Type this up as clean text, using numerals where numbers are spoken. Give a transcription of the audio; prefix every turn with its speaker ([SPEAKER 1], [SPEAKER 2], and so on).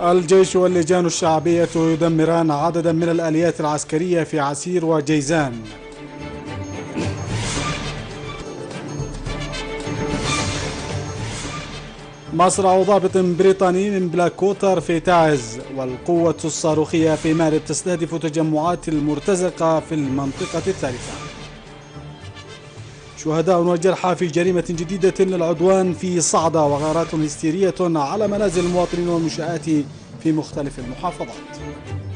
[SPEAKER 1] الجيش واللجان الشعبية يدمران عددا من الآليات العسكرية في عسير وجيزان. مصرع ضابط بريطاني من بلاك ووتر في تعز، والقوة الصاروخية في مارب تستهدف تجمعات المرتزقة في المنطقة الثالثة. شهداء وجرحى في جريمة جديدة للعدوان في صعدة، وغارات هستيرية على منازل المواطنين والمنشآت في مختلف المحافظات.